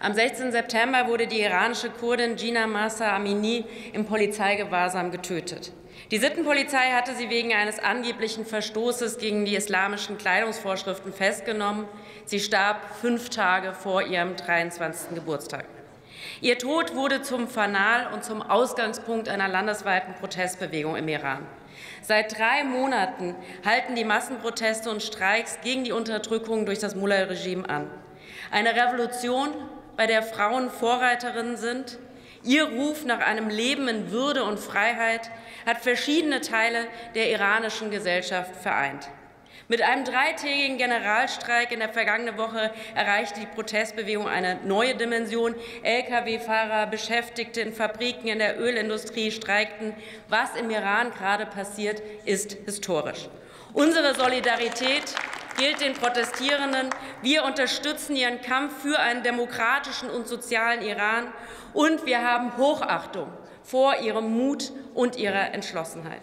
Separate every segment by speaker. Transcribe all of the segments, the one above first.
Speaker 1: Am 16. September wurde die iranische Kurdin Jina Mahsa Amini im Polizeigewahrsam getötet. Die Sittenpolizei hatte sie wegen eines angeblichen Verstoßes gegen die islamischen Kleidungsvorschriften festgenommen. Sie starb 5 Tage vor ihrem 23. Geburtstag. Ihr Tod wurde zum Fanal und zum Ausgangspunkt einer landesweiten Protestbewegung im Iran. Seit 3 Monaten halten die Massenproteste und Streiks gegen die Unterdrückung durch das Mullah-Regime an. Eine Revolution, bei der Frauen Vorreiterinnen sind. Ihr Ruf nach einem Leben in Würde und Freiheit hat verschiedene Teile der iranischen Gesellschaft vereint. Mit einem 3-tägigen Generalstreik in der vergangenen Woche erreichte die Protestbewegung eine neue Dimension. Lkw-Fahrer, Beschäftigte in Fabriken, in der Ölindustrie streikten. Was im Iran gerade passiert, ist historisch. Unsere Solidarität gilt den Protestierenden. Wir unterstützen ihren Kampf für einen demokratischen und sozialen Iran. Und wir haben Hochachtung vor ihrem Mut und ihrer Entschlossenheit.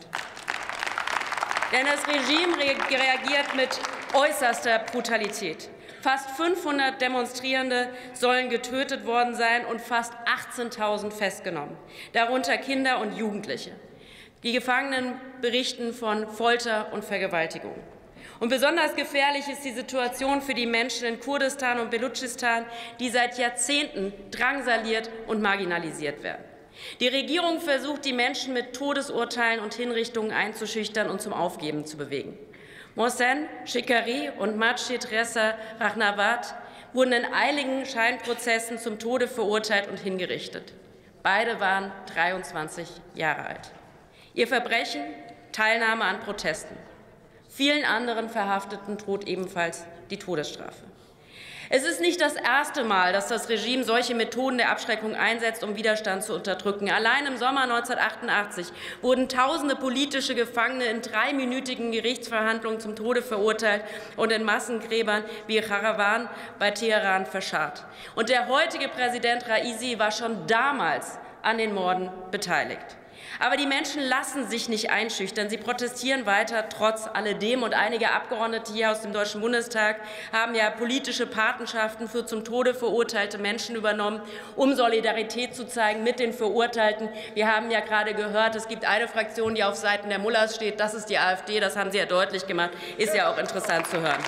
Speaker 1: Denn das Regime reagiert mit äußerster Brutalität. Fast 500 Demonstrierende sollen getötet worden sein und fast 18.000 festgenommen, darunter Kinder und Jugendliche. Die Gefangenen berichten von Folter und Vergewaltigung. Und besonders gefährlich ist die Situation für die Menschen in Kurdistan und Belutschistan, die seit Jahrzehnten drangsaliert und marginalisiert werden. Die Regierung versucht, die Menschen mit Todesurteilen und Hinrichtungen einzuschüchtern und zum Aufgeben zu bewegen. Mohsen Shekari und Masjid Reza Rahnavard wurden in eiligen Scheinprozessen zum Tode verurteilt und hingerichtet. Beide waren 23 Jahre alt. Ihr Verbrechen: Teilnahme an Protesten. Vielen anderen Verhafteten droht ebenfalls die Todesstrafe. Es ist nicht das erste Mal, dass das Regime solche Methoden der Abschreckung einsetzt, um Widerstand zu unterdrücken. Allein im Sommer 1988 wurden tausende politische Gefangene in 3-minütigen Gerichtsverhandlungen zum Tode verurteilt und in Massengräbern wie Charawan bei Teheran verscharrt. Und der heutige Präsident Raisi war schon damals an den Morden beteiligt. Aber die Menschen lassen sich nicht einschüchtern. Sie protestieren weiter trotz alledem. Und einige Abgeordnete hier aus dem Deutschen Bundestag haben ja politische Patenschaften für zum Tode verurteilte Menschen übernommen, um Solidarität zu zeigen mit den Verurteilten. Wir haben ja gerade gehört, es gibt eine Fraktion, die auf Seiten der Mullahs steht. Das ist die AfD. Das haben Sie ja deutlich gemacht. Ist ja auch interessant zu hören.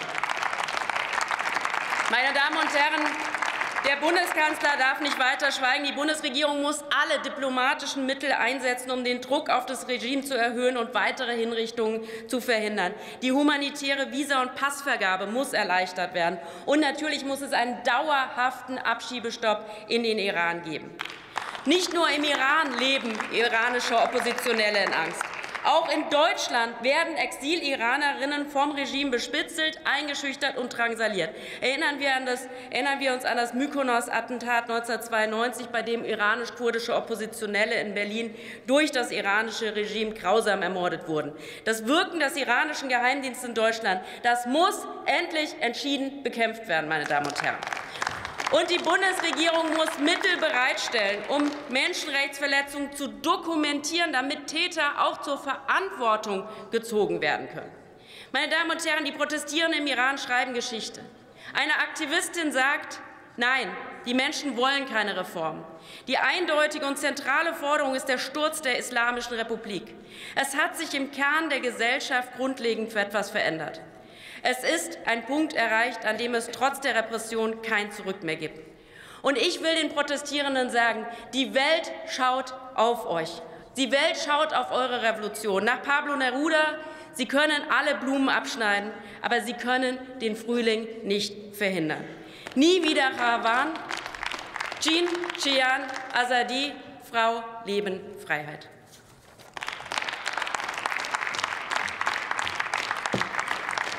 Speaker 1: Meine Damen und Herren, der Bundeskanzler darf nicht weiter schweigen. Die Bundesregierung muss alle diplomatischen Mittel einsetzen, um den Druck auf das Regime zu erhöhen und weitere Hinrichtungen zu verhindern. Die humanitäre Visa- und Passvergabe muss erleichtert werden. Und natürlich muss es einen dauerhaften Abschiebestopp in den Iran geben. Nicht nur im Iran leben iranische Oppositionelle in Angst. Auch in Deutschland werden Exil-Iranerinnen vom Regime bespitzelt, eingeschüchtert und drangsaliert. Erinnern wir uns an das Mykonos-Attentat 1992, bei dem iranisch-kurdische Oppositionelle in Berlin durch das iranische Regime grausam ermordet wurden. Das Wirken des iranischen Geheimdienstes in Deutschland, das muss endlich entschieden bekämpft werden, meine Damen und Herren. Und die Bundesregierung muss Mittel bereitstellen, um Menschenrechtsverletzungen zu dokumentieren, damit Täter auch zur Verantwortung gezogen werden können. Meine Damen und Herren, die Protestierenden im Iran schreiben Geschichte. Eine Aktivistin sagt: Nein, die Menschen wollen keine Reformen. Die eindeutige und zentrale Forderung ist der Sturz der Islamischen Republik. Es hat sich im Kern der Gesellschaft grundlegend etwas verändert. Es ist ein Punkt erreicht, an dem es trotz der Repression kein Zurück mehr gibt. Und ich will den Protestierenden sagen: Die Welt schaut auf euch. Die Welt schaut auf eure Revolution. Nach Pablo Neruda: Sie können alle Blumen abschneiden, aber sie können den Frühling nicht verhindern. Nie wieder Charawan, Jin, Jiyan, Azadi, Frau, Leben, Freiheit.